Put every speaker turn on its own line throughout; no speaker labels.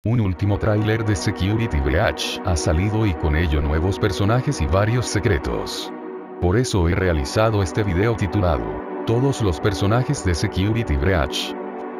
Un último tráiler de Security Breach ha salido y con ello nuevos personajes y varios secretos. Por eso he realizado este video titulado Todos los personajes de Security Breach.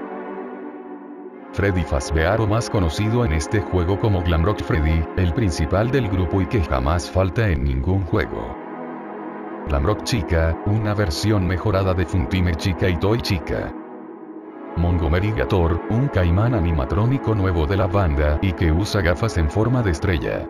Freddy Fazbear, o más conocido en este juego como Glamrock Freddy, el principal del grupo y que jamás falta en ningún juego. Glamrock Chica, una versión mejorada de Funtime Chica y Toy Chica. Montgomery Gator, un caimán animatrónico nuevo de la banda y que usa gafas en forma de estrella.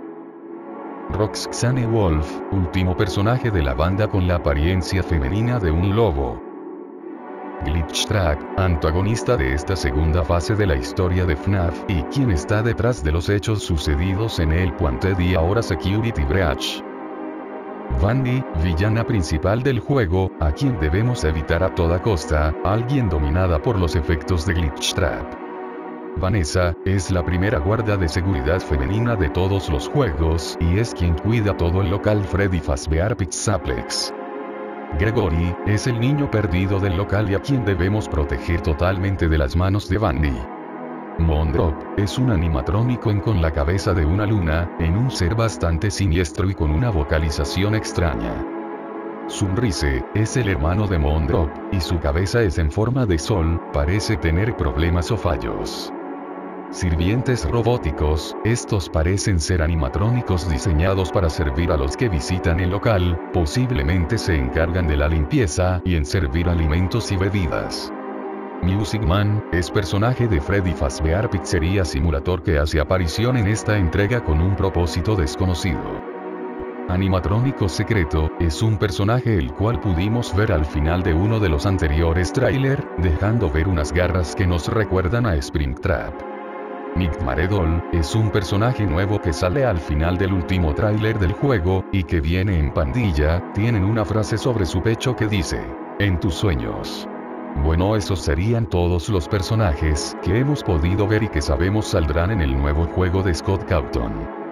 Roxanne Wolf, último personaje de la banda con la apariencia femenina de un lobo. Glitchtrap, antagonista de esta segunda fase de la historia de FNAF y quien está detrás de los hechos sucedidos en el Wanted y ahora Security Breach. Vandy, villana principal del juego, a quien debemos evitar a toda costa, alguien dominada por los efectos de Glitchtrap. Vanessa, es la primera guardia de seguridad femenina de todos los juegos y es quien cuida todo el local Freddy Fazbear Pizzaplex. Gregory, es el niño perdido del local y a quien debemos proteger totalmente de las manos de Vandy. Mondrop, es un animatrónico con la cabeza de una luna, en un ser bastante siniestro y con una vocalización extraña. Sunrise, es el hermano de Mondrop, y su cabeza es en forma de sol, parece tener problemas o fallos. Sirvientes robóticos, estos parecen ser animatrónicos diseñados para servir a los que visitan el local, posiblemente se encargan de la limpieza y en servir alimentos y bebidas. Music Man, es personaje de Freddy Fazbear Pizzeria Simulator que hace aparición en esta entrega con un propósito desconocido. Animatrónico Secreto, es un personaje el cual pudimos ver al final de uno de los anteriores tráiler, dejando ver unas garras que nos recuerdan a Springtrap. Nick Maredol, es un personaje nuevo que sale al final del último tráiler del juego, y que viene en pandilla, tienen una frase sobre su pecho que dice, en tus sueños. Bueno, esos serían todos los personajes que hemos podido ver y que sabemos saldrán en el nuevo juego de Scott Cawthon.